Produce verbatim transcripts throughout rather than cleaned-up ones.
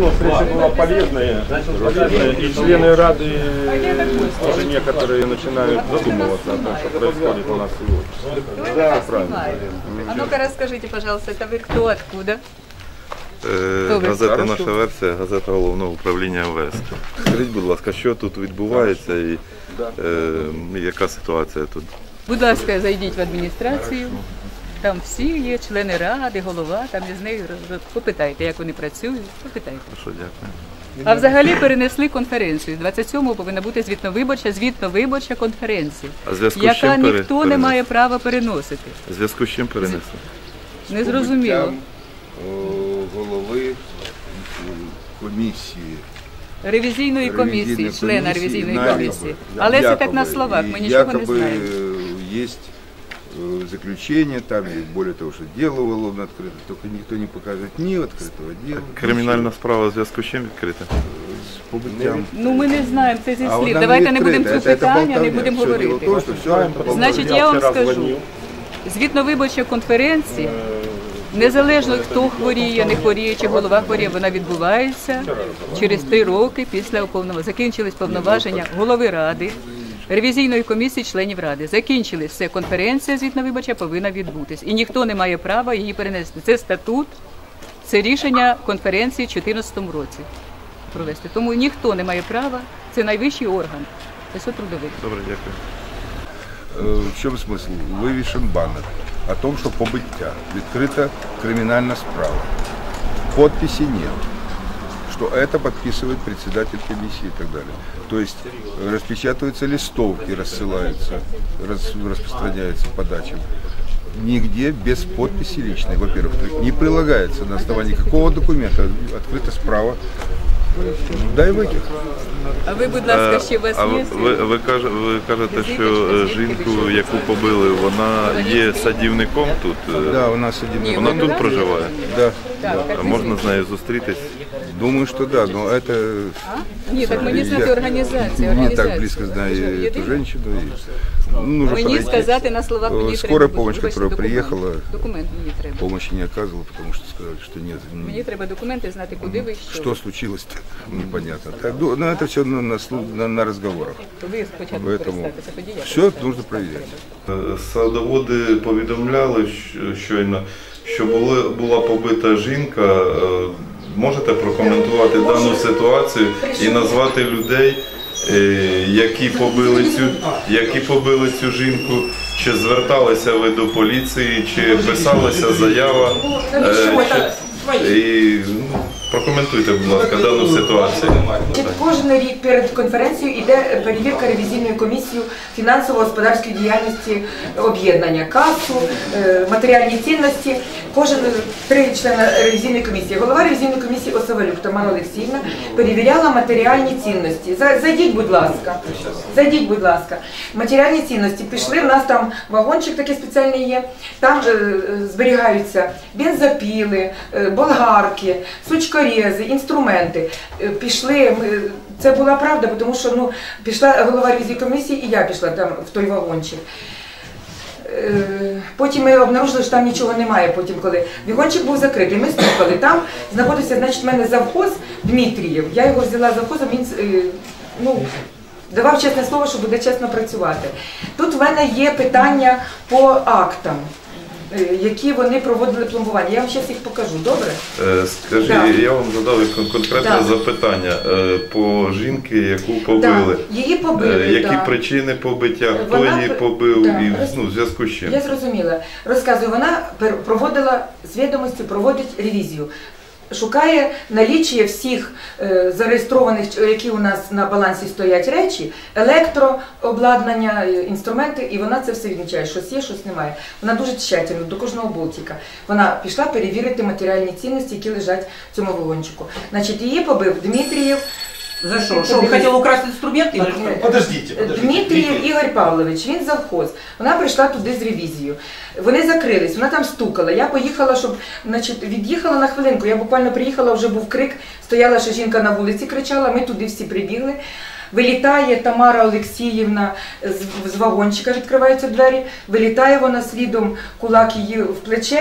равно встреча была полезная, полезная, и члены Рады тоже некоторые начинают задумываться о том, что происходит у нас сегодня. Да, правильно. А ну-ка расскажите, пожалуйста, это вы кто, откуда? Газета «Наша версія», газета Головного управління ем ве ес. Скажіть, будь ласка, що тут відбувається і е, яка ситуація тут? Будь ласка, зайдіть в адміністрацію, там всі є, члени ради, голова, там з нею попитайте, як вони працюють, попитайте. Що, дякую. А взагалі перенесли конференцію. двадцять сьомого повинна бути звітно-виборча, звітно-виборча конференція, яка ніхто не має права переносити. У зв'язку з чим перенесли? Не зрозуміло. Голови комісії. Ревізійної комісії, члена ревізійної комісії. Але це так на словах, ми нічого не знаємо. Есть заключение, там, и более того, что дело уголовно открыто, только никто не покажет ни открытого дела. Кримінальна справа в зв'язку з чим відкрита? З побиттям. Ну ми не знаємо, це зі слів. Давайте не будемо цю питання, не будемо говорити. Значить, я вам скажу, звітно-виборча конференція, незалежно хто хворіє, не хворіє, чи голова хворіє, вона відбувається через три роки після уповноваження. Закінчились повноваження голови ради, ревізійної комісії, членів ради. Закінчились, все, конференція звітно-виборча повинна відбутись. І ніхто не має права її перенести. Це статут, це рішення конференції в дві тисячі чотирнадцятому році провести. Тому ніхто не має права, це найвищий орган. Це трудовий. Добре, дякую. В чому смисл? Вивішен банер о том, що побиття, відкрита кримінальна справа. Подписи нет, что это подписывает председатель комиссии и так далее. То есть распечатываются листовки, рассылаются, рас, распространяются по дачам. Нигде без подписи личной, во-первых, не прилагается на основании какого документа открыта справа. Дай витяг. А ви, будь ласка, ще у вас а є? Ви, ви, каже, ви кажете, що жінку, яку побили, вона є садівником тут? Да, вона садівник. Вона тут проживає? Да. А можна з нею зустрітись? Думаю, что да, но это... А? Нет, так мені знати організацію. Не так близко знаю эту женщину. Нужно мені пройти. Сказати на словах мені Скорая треба. помощь, которая документ. приехала, документ мені треба. помощи не оказывала, потому что сказали, что нет. Мені треба документи, знати, куди ви, що. Что случилось-то, непонятно. Так, ну, это все на, на, на, на разговорах. Ви спочатку перестатися, тоді я. Все нужно проверять. Садоводи повідомляли щойно, що були, була побита жінка. Можете прокоментувати дану ситуацію і назвати людей, які побили цю, які побили цю жінку? Чи зверталися ви до поліції, чи писалася заява? Чи, і, ну, прокоментуйте, будь ласка, дану ситуацію. Кожен рік перед конференцією йде перевірка ревізійною комісією фінансово-господарської діяльності об'єднання, касу, матеріальні цінності. Кожен три члени ревізійної комісії. Голова ревізійної комісії Осавалюк Тамара Олексіївна перевіряла матеріальні цінності. Зайдіть, будь ласка. Зайдіть, будь ласка. Матеріальні цінності пішли, у нас там вагончик такий спеціальний є, там зберігаються бензопіли, болгарки, сучкорези, інструменти. Пішли, це була правда, тому що ну, пішла голова ревізійної комісії і я пішла там в той вагончик. Потім ми обнаружили, що там нічого немає, потім, коли вагончик був закритий, ми стукали, там знаходився, значить, в мене завхоз Дмитрієв, я його взяла завхозом, він, ну, давав чесне слово, що буде чесно працювати. Тут в мене є питання по актам, які вони проводили пломбування. Я вам зараз їх покажу, добре? Скажіть, да. Я вам задав конкретне да. запитання по жінки, яку побили. Да. Її побили, Які да. причини побиття, хто вона... її побив да. і ну, в зв'язку з чим? Я зрозуміла. Розказую, вона проводила з відомості, проводить ревізію. Шукає, налічує всіх е, зареєстрованих, які у нас на балансі стоять речі, електрообладнання, інструменти, і вона це все відмічає, щось є, щось немає. Вона дуже тщательно, до кожного болтика. Вона пішла перевірити матеріальні цінності, які лежать в цьому вагончику. Значить, її побив Дмитрієв. За що? Що, ви хотіли украсти інструменти? Подождіть, подождіть. Дмитрієв Ігор Павлович, він завхоз. Вона прийшла туди з ревізією. Вони закрились, вона там стукала. Я поїхала, щоб, значить, від'їхала на хвилинку. Я буквально приїхала, вже був крик, стояла, що жінка на вулиці кричала, ми туди всі прибігли. Вилітає Тамара Олексіївна з, з вагончика, відкриваються двері, вилітає вона слідом, кулак її в плече.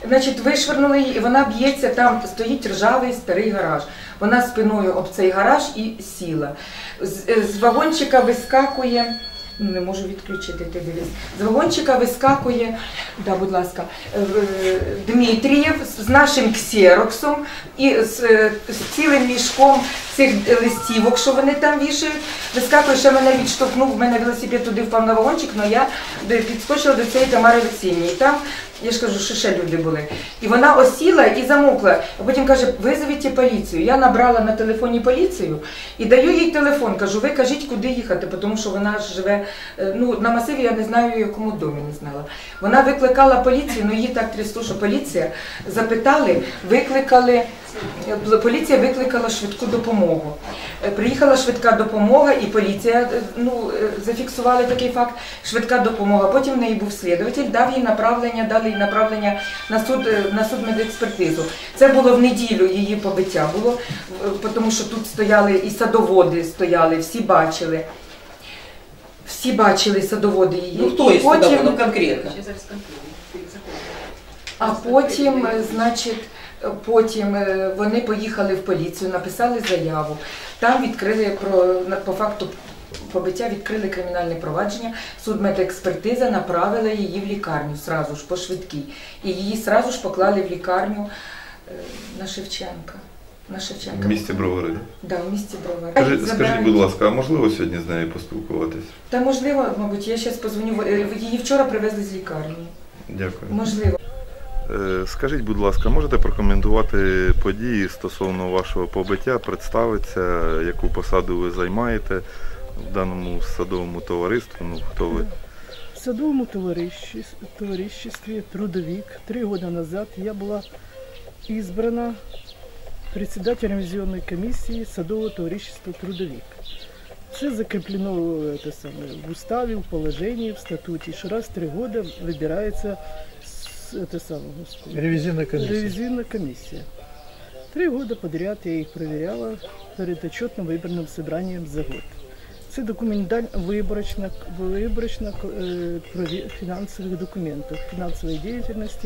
Значить, вишвернули її, і вона б'ється, там стоїть ржавий старий гараж. Вона спиною об цей гараж і сіла. З, з вагончика вискакує, ну не можу відключити, ти дивись. З вагончика вискакує, да, будь ласка, Дмитрієв з нашим ксероксом і з, з цілим мішком цих листівок, що вони там вішають. Вискакує, ще мене відштовхнув, в мене велосипед туди впав на вагончик, але я підскочила до цієї Тамари Олексіївни. І там, я ж кажу, що ще люди були. І вона осіла і замовкла. А потім каже, визовіть поліцію. Я набрала на телефоні поліцію і даю їй телефон. Кажу, ви кажіть, куди їхати, тому що вона ж живе, ну, на масиві, я не знаю, в якому домі, не знала. Вона викликала поліцію, ну її так трясло, що поліція запитали, викликали, поліція викликала швидку допомогу. Приїхала швидка допомога і поліція, ну, зафіксували такий факт, швидка допомога. Потім в неї був слідователь, дав їй направлення, дали їй направлення на суд, на судмедекспертизу. Це було в неділю її побиття було, тому що тут стояли і садоводи стояли, всі бачили. Всі бачили садоводи її. Ну хто із потім, садоводів конкретно? А потім, значить, потім вони поїхали в поліцію, написали заяву. Там відкрили, про, по факту побиття відкрили кримінальне провадження, судмедекспертиза направила її в лікарню, сразу ж, по швидкій. І її сразу ж поклали в лікарню на Шевченка. На Шевченка. В місті Бровари? Так, да, в місті Бровари. Скажіть, скажіть, будь ласка, а можливо сьогодні з нею поспілкуватись? Та можливо, мабуть, я зараз позвоню, її вчора привезли з лікарні. Дякую. Можливо. Скажіть, будь ласка, можете прокоментувати події стосовно вашого побиття, представитися, яку посаду ви займаєте в даному садовому товаристві, ну хто ви? В садовому товаристві, товаристві «Трудовик» три роки назад я була избрана председателем ревизионной комиссии садового товариства «Трудовик». Це закреплено это самое, в уставе, в положении, в статуте, что раз в три года выбирается это самое, господи, ревизионная комиссия. Ревизионная комиссия. Три года подряд я их проверяла перед отчетным выборным собранием за год. Це документаль виборочна, виборочна е, фінансових документів, фінансової діяльності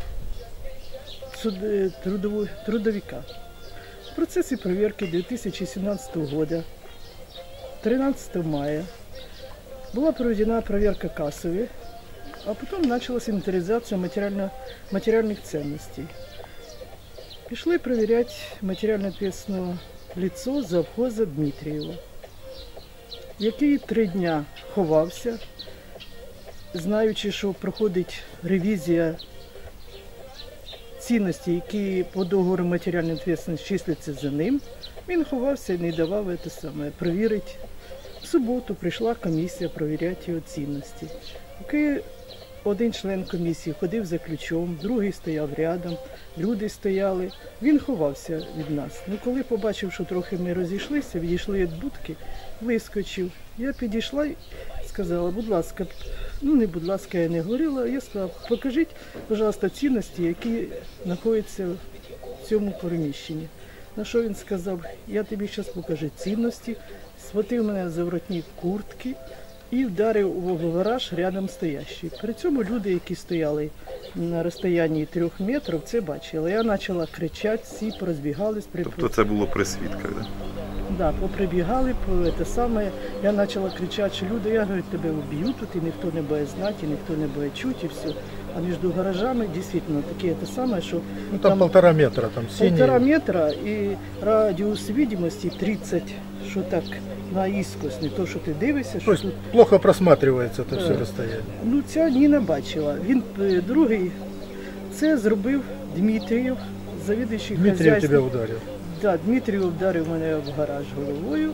трудового, трудовика. В процесі перевірки две тысячи семнадцатого года, тринадцатого мая, була проведена проверка кассовой, а потом началась инвентаризация материально, материальных ценностей. Пішли проверять материально ответственного лицо завхоза Дмитрієва, який три дня ховався, знаючи, що проходить ревізія цінностей, які по договору матеріальної відповідальності числяться за ним, він ховався і не давав це саме, перевірити. В суботу прийшла комісія перевіряти його цінності. Поки один член комісії ходив за ключом, другий стояв рядом, люди стояли, він ховався від нас. Ну, коли побачив, що трохи ми розійшлися, відійшли від будки, вискочив. Я підійшла і сказала, будь ласка, ну не будь ласка, я не говорила, я сказала, покажіть, пожалуйста, цінності, які знаходяться в цьому приміщенні. На що він сказав, я тобі зараз покажу цінності, схватив мене за воротник куртки і вдарив у гараж рядом стоящий. При цьому люди, які стояли на розстоянні трьох метрів, це бачили. Я почала кричати, всі порозбігались. Тобто це було при свідках, так? Да, поприбігали, по те саме. Я почала кричати, що люди, я говорю, тебе вб'ю тут, і ніхто не буде знати, і ніхто не буде чути, і все. А між гаражами дійсно таке те саме, що ну, там, там полтора метра, там синій. Полтора метра і радіус видимості тридцять, що так наискось, не то, що ти дивишся. Що тут... плохо просматривається це все розстояння. Ну, ця Ніна бачила. Він другий, це зробив Дмитрієв, завідуючий хазяйством. Дмитрієв тебе ударив. Да, Дмитрієв вдарив мене в гараж головою.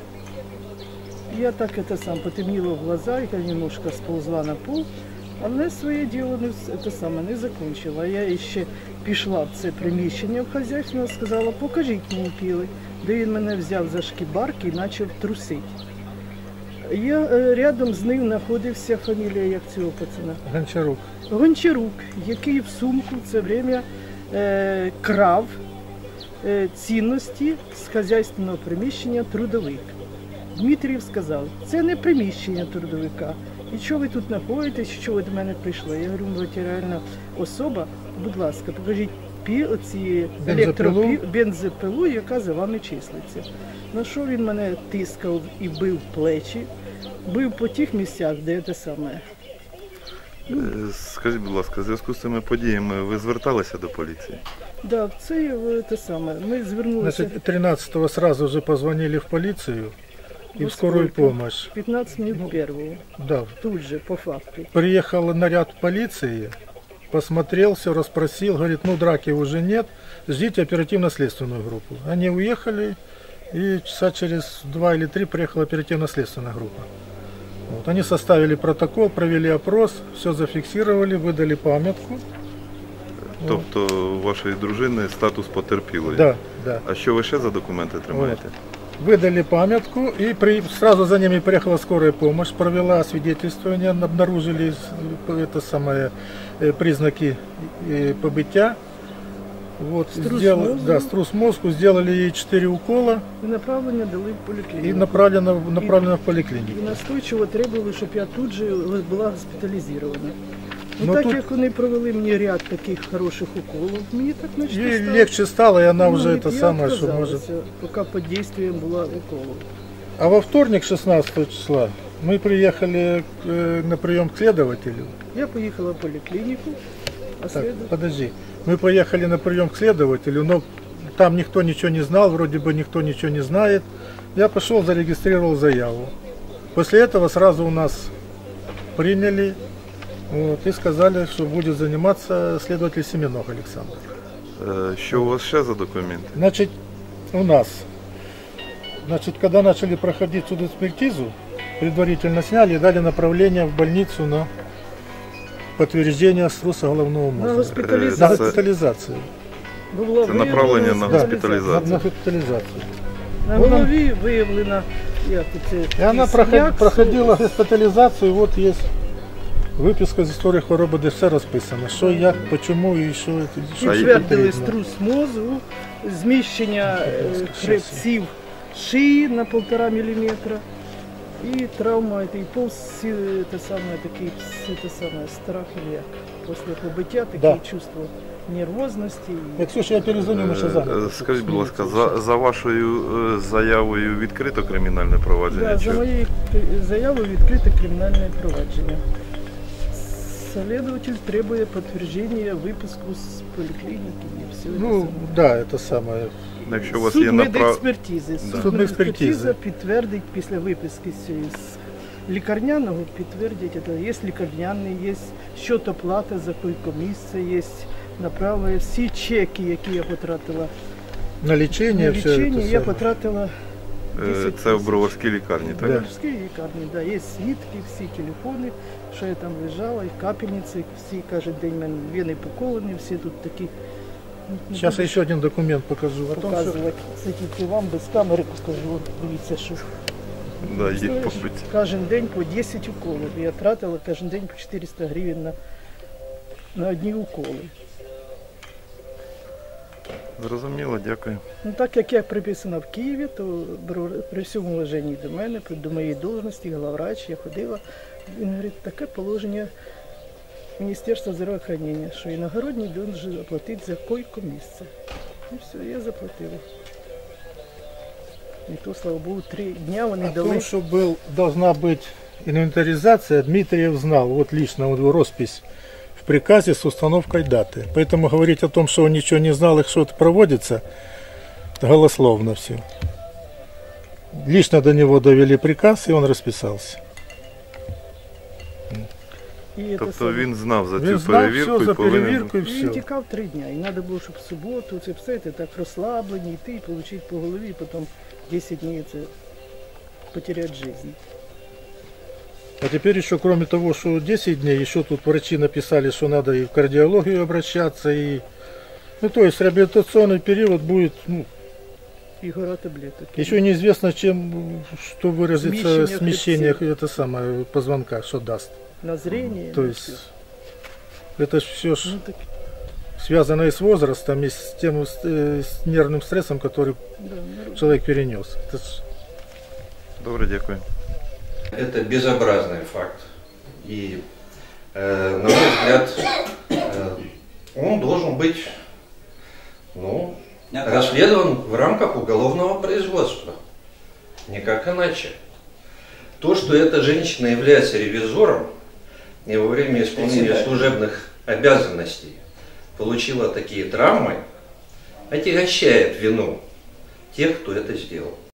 Я так це сам потемніло в глаза, я немножко сползла на пол, але своє діло не, це саме, не закінчила. Я ще пішла в це приміщення в хазяйство, сказала, покажіть мені піли. Де він мене взяв за шкібарки і почав трусити. Я е, рядом з ним знаходився, фамілія як цього пацана? Гончарук. Гончарук, який в сумку в це время е, крав е, цінності з хазяйственного приміщення «Трудовик». Дмитрієв сказав, це не приміщення трудовика. І що ви тут знаходитесь, що ви до мене прийшли? Я говорю, матеріальна особа, будь ласка, покажіть пі, оці Бензопилу? електропі, бензопилу, яка за вами числиться. На що він мене тискав і бив плечі, бив по тих місцях, де те саме. Е, Скажіть, будь ласка, в зв'язку з цими подіями ви зверталися до поліції? Да, це е, те саме. Ми звернулися Значит, тринадцатого сразу же позвонили в полицию и в скорую помощь. п'ятнадцять минут первого. Да. Тут же, по факту. Приехал наряд полиции, посмотрел, все расспросил, говорит, ну драки уже нет, ждите оперативно-следственную группу. Они уехали, и часа через два или три приехала оперативно-следственная группа. Вот. Они составили протокол, провели опрос, все зафиксировали, выдали памятку. Тобто у вашої дружини статус потерпілої? Да, да. А що ви ще за документи тримаєте? Выдали памятку, и при, сразу за ними приехала скорая помощь, провела освидетельствование, обнаружили это самое, э, признаки э, побытия. Вот, Струс сделал- мозга. да, струс мозгу, сделали ей четыре укола І направлення дали в поліклініку. и направлено, направлено в поликлинику. І настойчиво требували, щоб я тут же була госпіталізована. Ну, Ну, так тут- як вони провели мені ряд таких хороших уколів, мені так наче Ей стало. легче стало, и она Ну, уже і это я самое, что может... отказалася, поки під дійством була уколу. А во вторник, шестнадцатого числа, мы приехали э, на прием к следователю. Я поїхала в поліклініку, а Так, слід... подожди. Мы поехали на прием к следователю, но там никто ничего не знал, вроде бы никто ничего не знает. Я пошел, зарегистрировал заяву. После этого сразу у нас приняли вот, и сказали, что будет заниматься следователь Семенов Александр. Е, Що у вас ще за документи? Значит, у нас, значит, когда начали проходить судэкспертизу, предварительно сняли и дали направление в больницу на подтверждение струса головного на мозга. На госпіталізацію. госпитализацию. Була Це направлення на Да. госпіталізацію. На, на госпитализацию. На голові виявлена, як це, И она синяк, проход- проходила госпитализацию, вот есть выписка из истории хвороби, де все розписано. Що, як, почему і що, це- що ще Підтвердили потрібно. струс мозку, зміщення е, хребців шиї на півтора міліметра і травма, і пульс, е, те саме, такий пс- те саме, страх, як після побиття, таке Да. чувство нервозності. Як Ксюша, я перезвоню, ми ще Е, заново. Скажіть, будь ласка, за, за вашою е, заявою відкрито кримінальне провадження? Да, Чи- за моєю е, заявою відкрите кримінальне провадження. Следователь требує підтвердження випуску з поліклініки і все. Ну, да, это самое. Якщо у вас Суд є направ... медекспертизи. Суд Судмедекспертизи. медекспертиза підтвердить після виписки з цієї з лікарняного, підтвердить, це є лікарняний, є щотоплата за койкомісце, є направлення, всі чеки, які я потратила На лечение, на все лічення, это я самое. потратила Е, десять Це в тисяч. Броварській лікарні, так? Да. В Київській лікарні, да, є свідки, всі телефони, що я там лежала, і капельниці, всі кожен день в мене вени поколені, всі тут такі. Ну, Сейчас я еще один документ покажу. О том, что показувати. Це тільки вам без камери покажу. От дивіться, що Да, їх Знаєш, побиті. кожен день по десять уколів. Я тратила кожен день по чотириста гривень на, на одні уколи. Зрозуміло, дякую. Ну так як я приписана в Києві, то бро- при всьому уваженні до мене, до моєї должності, главврач, я ходила. Він говорить, таке положення Міністерства здравоохранення, що іногородній должен оплатити за койко-місце. І все, я заплатила. І то, слава Богу, три дня вони о дали. том, что был, должна быть инвентаризация, Дмитриев знал, вот лично вот его роспись в приказе с установкой даты. Поэтому говорить о том, что он ничего не знал и что это проводится, голословно все. Лично до него довели приказ, и он расписался. І це Тобто саме. він знав за Він цю знав перевірку все і за повинен... перевірку і І Він все. тікав три дня, і треба було, щоб в суботу, це все, це так розслаблені, йти, і отримати по голові, і потім десять днів це потеряти життя. А теперь еще, кроме того, что десять дней, еще тут врачи написали, что надо и в кардиологию обращаться, и... Ну, то есть реабилитационный период будет, ну, І гора таблеток. еще неизвестно, чем, что выразится Смещение смещение, хребців. это самое, позвонка, что даст. На зрение. То на есть, всё. это все ж Ну, так, связано и с возрастом, и с тем, с, э, с нервным стрессом, который да, народ. человек перенес. Это ж- Добре, дякую. Это безобразный факт. И, э, на мой взгляд, э, он должен быть, ну, расследован в рамках уголовного производства. Никак иначе. То, что эта женщина является ревизором и во время исполнения служебных обязанностей получила такие травмы, отягощает вину тех, кто это сделал.